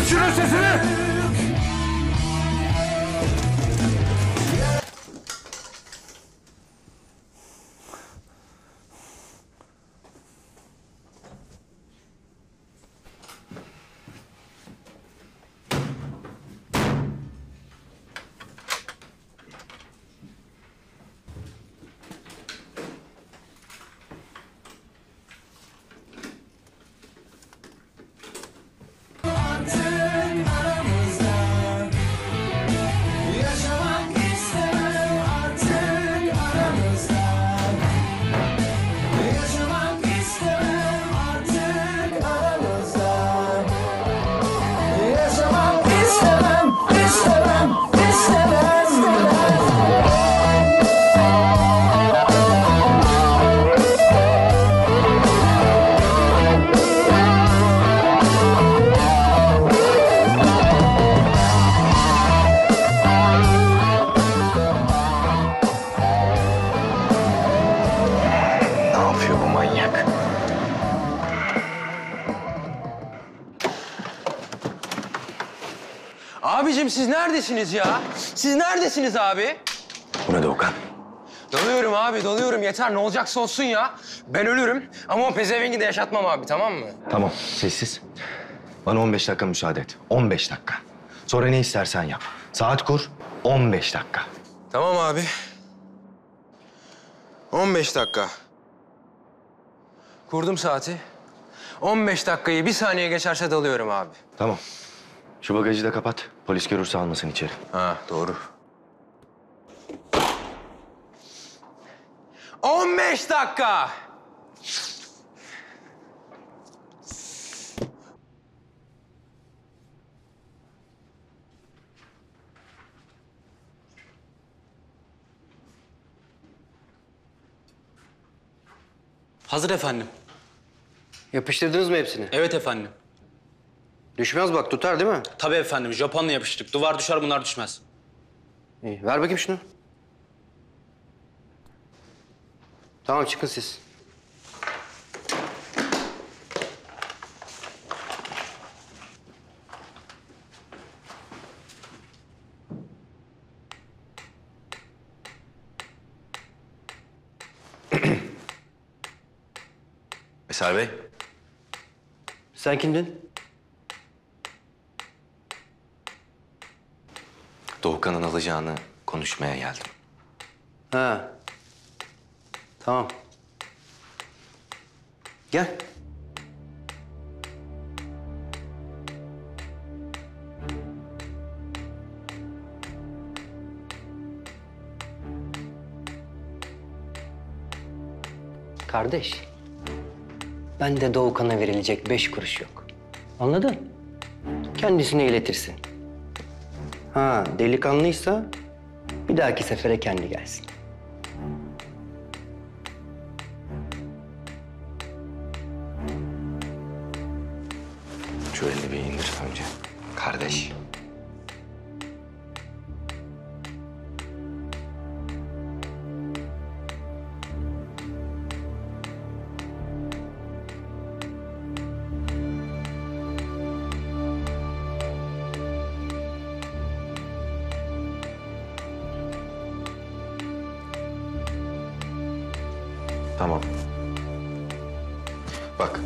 Kıs şunun sesini! Abicim siz neredesiniz ya? Siz neredesiniz abi? Bu ne Doğukan? Dalıyorum abi, dalıyorum. Yeter, ne olacaksa olsun ya. Ben ölürüm ama o pezevengi de yaşatmam abi, tamam mı? Tamam, sessiz. Bana 15 dakika müsaade et. 15 dakika. Sonra ne istersen yap. Saat kur, 15 dakika. Tamam abi. 15 dakika. Kurdum saati. 15 dakikayı bir saniye geçerse dalıyorum abi. Tamam. Şu bagajı da kapat. Polis görürse almasın içeri. Ha, doğru. 15 dakika! Hazır efendim. Yapıştırdınız mı hepsini? Evet efendim. Düşmez bak, tutar değil mi? Tabii efendim. Japonla yapıştırdık. Duvar düşer, bunlar düşmez. İyi, ver bakayım şunu. Tamam, çıkın siz. Eser Bey. Sen kimdin? Doğukan'ın alacağını konuşmaya geldim. Ha. Tamam. Gel. Kardeş, bende Doğukan'a verilecek 5 kuruş yok. Anladın? Kendisine iletirsin. Ha, delikanlıysa bir dahaki sefere kendi gelsin. Şu elini bir indir önce. Kardeş. Tamam. Bak.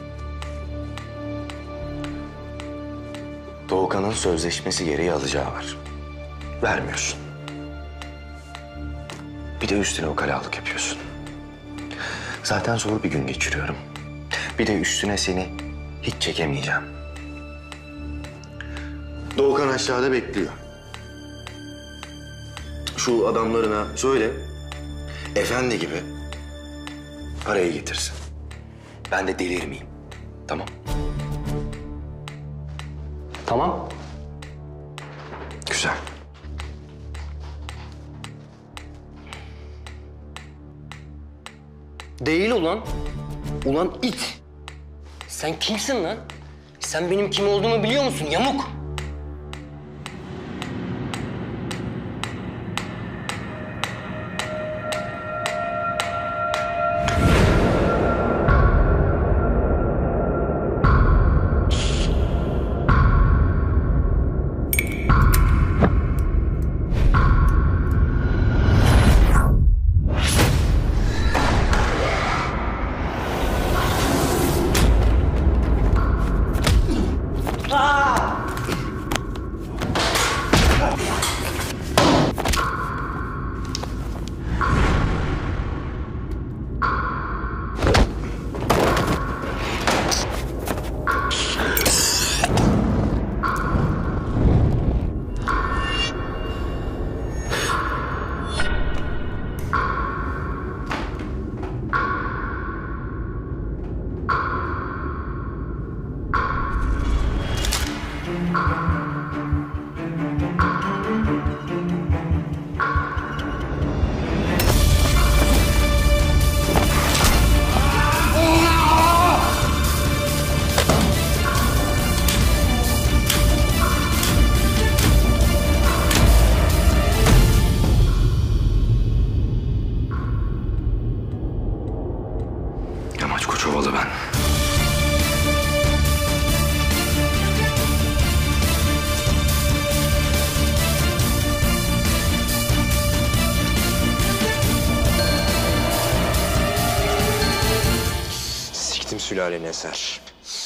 Doğukan'ın sözleşmesi gereği alacağı var. Vermiyorsun. Bir de üstüne ukalalık yapıyorsun. Zaten zor bir gün geçiriyorum. Bir de üstüne seni hiç çekemeyeceğim. Doğukan aşağıda bekliyor. Şu adamlarına söyle, efendi gibi parayı getirsin. Ben de delirmeyeyim. Tamam. Tamam. Güzel. Değil ulan. Ulan it. Sen kimsin lan? Sen benim kim olduğumu biliyor musun yamuk? Yamaç Koçovalı ben. Siktim sülaleni Eser.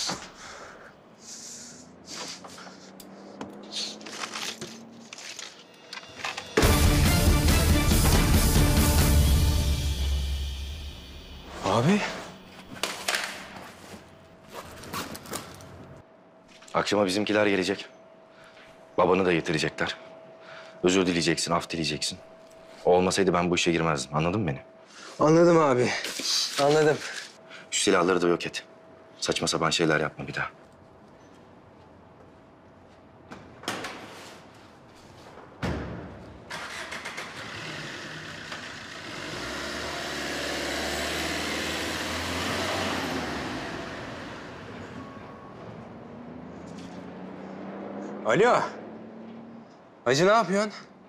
Abi. Akşama bizimkiler gelecek. Babanı da getirecekler. Özür dileyeceksin, af dileyeceksin. O olmasaydı ben bu işe girmezdim. Anladın mı beni? Anladım abi. Anladım. Şu silahları da yok et. Saçma sapan şeyler yapma bir daha. Alo. Hacı ne yapıyorsun?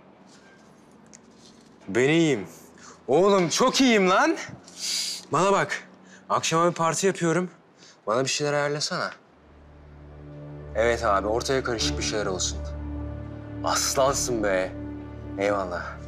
Ben iyiyim. Oğlum çok iyiyim lan. Bana bak. Akşama bir parti yapıyorum. Bana bir şeyler ayarlasana. Evet abi ortaya karışık bir şeyler olsun. Aslansın be. Eyvallah.